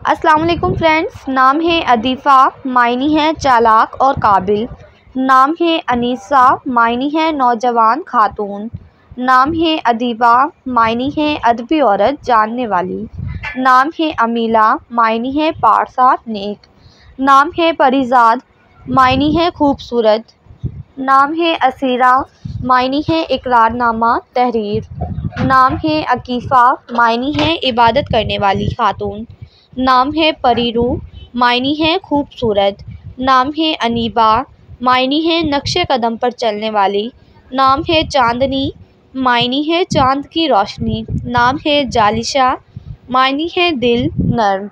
السلام علیکم فرینڈس، نام ہے عدیفہ، معنی ہے چالاک اور قابل۔ نام ہے انیسہ، معنی ہے نوجوان خاتون۔ نام ہے ادیبہ، معنی ہے ادبی عورت جاننے والی۔ نام ہے امیلہ، معنی ہے پارسا نیک۔ نام ہے پریزاد، معنی ہے خوبصورت۔ نام ہے اسیرہ، معنی ہے اقرار نامہ تحریر۔ نام ہے عکیفہ، معنی ہے عبادت کرنے والی خاتون۔ نام ہے پریرو، معنی ہے خوبصورت۔ نام ہے انیبہ، معنی ہے نقش قدم پر چلنے والی۔ نام ہے چاندنی، معنی ہے چاند کی روشنی۔ نام ہے جالشہ، معنی ہے دل نرم۔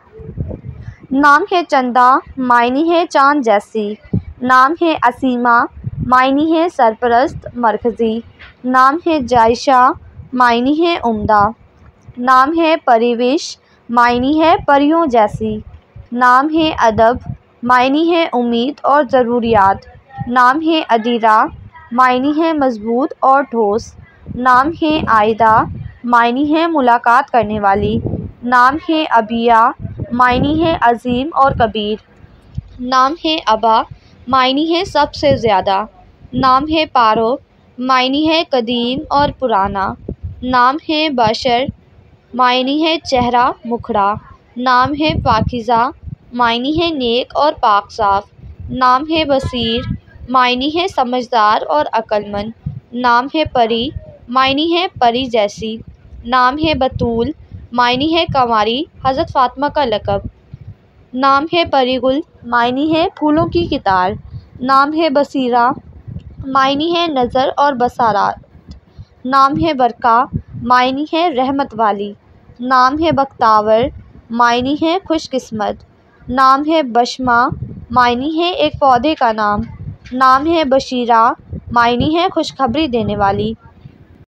نام ہے چندا، معنی ہے چاند جیسی۔ نام ہے اسیمہ، معنی ہے سرپرست مرکزی۔ نام ہے جائشہ، معنی ہے عمدہ۔ نام ہے پریوش، معنی ہے پریوں جیسی۔ نام ہے ادب، معنی ہے امید اور ضروریات۔ نام ہے ادیرہ، معنی ہے مضبوط اور ٹھوس۔ نام ہے عائدہ، معنی ہے ملاقات کرنے والی۔ نام ہے ابیہ، معنی ہے عظیم اور کبیر۔ نام ہے ابا، معنی ہے سب سے زیادہ۔ نام ہے پارو، معنی ہے قدیم اور پرانا۔ نام ہے بشر، معنی ہے چہرہ مکھڑا۔ نام ہے پاکیزہ، معنی ہے نیک اور پاک صاف۔ نام ہے بصیر، معنی ہے سمجھدار اور عقل مند۔ نام ہے پری، معنی ہے پری جیسی۔ نام ہے بتول، معنی ہے کنواری حضرت فاطمہ کا لقب۔ نام ہے پری گل، معنی ہے پھولوں کی قطار۔ نام ہے بصیرہ، معنی ہے نظر اور بصارت۔ نام ہے برقع، معنی ہے رحمت والی۔ نام ہے بختاور، معنی ہے خوش قسمت۔ نام ہے بشمہ، معنی ہے ایک پودے کا نام۔ نام ہے بشیرہ، معنی ہے خوشخبری دینے والی۔